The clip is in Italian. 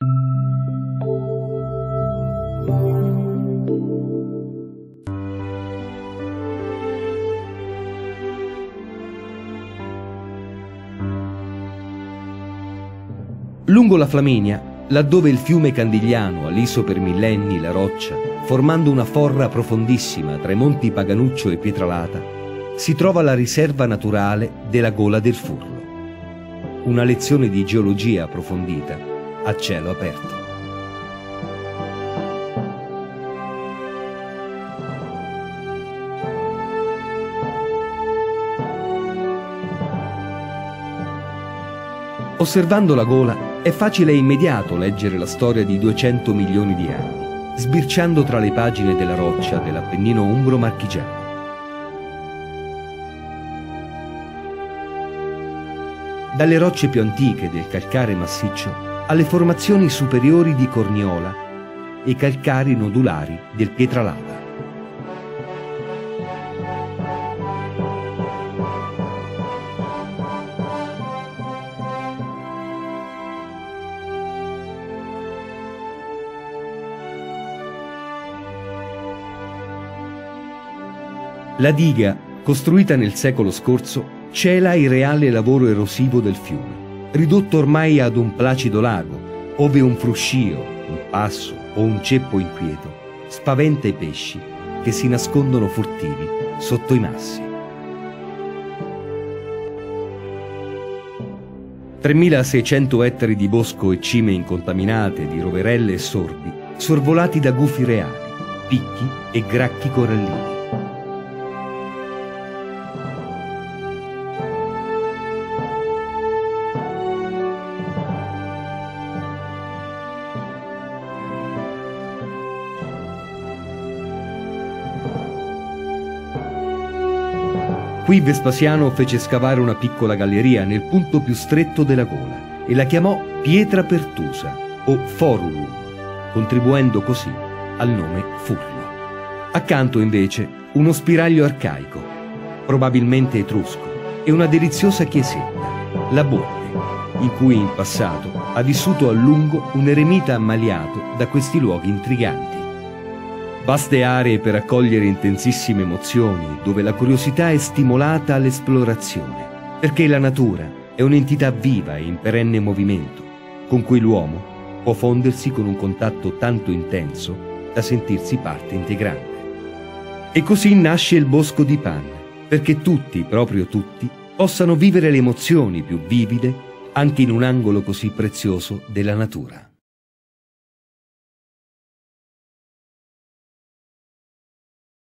Lungo la Flaminia, laddove il fiume Candigliano ha liso per millenni la roccia, formando una forra profondissima tra i monti Paganuccio e Pietralata, si trova la riserva naturale della Gola del Furlo. Una lezione di geologia approfondita a cielo aperto. Osservando la gola è facile e immediato leggere la storia di 200 milioni di anni, sbirciando tra le pagine della roccia dell'Appennino umbro-marchigiano. Dalle rocce più antiche del calcare massiccio alle formazioni superiori di Corniola e i calcari nodulari del Pietralata. La diga, costruita nel secolo scorso, cela il reale lavoro erosivo del fiume, ridotto ormai ad un placido lago, ove un fruscio, un passo o un ceppo inquieto spaventa i pesci che si nascondono furtivi sotto i massi. 3.600 ettari di bosco e cime incontaminate di roverelle e sorbi, sorvolati da gufi reali, picchi e gracchi corallini. Qui Vespasiano fece scavare una piccola galleria nel punto più stretto della gola e la chiamò Pietra Pertusa o Forulum, contribuendo così al nome Furlo. Accanto invece uno spiraglio arcaico, probabilmente etrusco, e una deliziosa chiesetta, la Botte, in cui in passato ha vissuto a lungo un eremita ammaliato da questi luoghi intriganti. Vaste aree per accogliere intensissime emozioni, dove la curiosità è stimolata all'esplorazione, perché la natura è un'entità viva e in perenne movimento, con cui l'uomo può fondersi con un contatto tanto intenso da sentirsi parte integrante. E così nasce il Bosco di Pan, perché tutti, proprio tutti, possano vivere le emozioni più vivide anche in un angolo così prezioso della natura.